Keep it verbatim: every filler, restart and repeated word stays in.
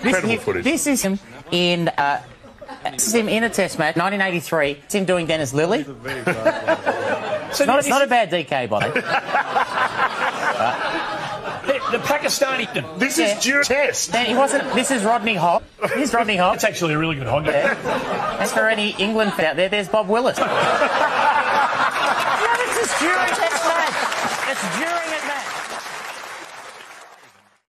Incredible footage. This is him in. Uh, this is him in a Test match, nineteen eighty-three. It's him doing Dennis Lillee. So not, not a bad D K body. the, the Pakistani. This Yeah. is during Test. Then he wasn't. This is Rodney Hogg. This is Rodney Hogg. That's actually a really good hog. Yeah. As for any England fan out there, there's Bob Willis. No, this is during Test match. It's during a